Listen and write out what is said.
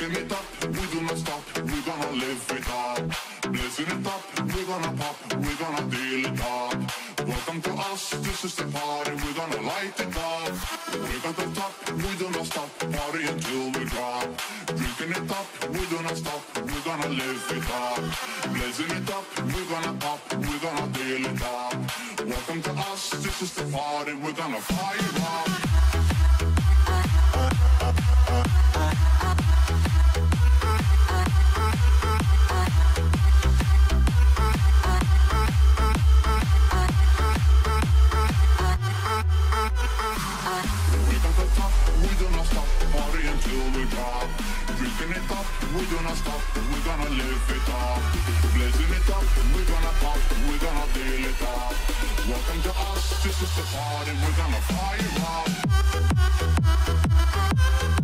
Drinking it up, we do not stop, we're gonna live it up. Blazing it up, we're gonna pop, we're gonna deal it up. Welcome to us, this is the party, we're gonna light it up. We're at the top, we do not stop, party until we drop. Drinking it up, we do not stop, we're gonna live it up. Blazing it up, we're gonna pop, we're gonna deal it up. Welcome to us, this is the party, we're gonna fire up. Drinking it up, we do not stop, we're gonna live it up. Blazing it up, we're gonna pop, we're gonna deal it up. Welcome to us, this is the party, we're gonna fire up.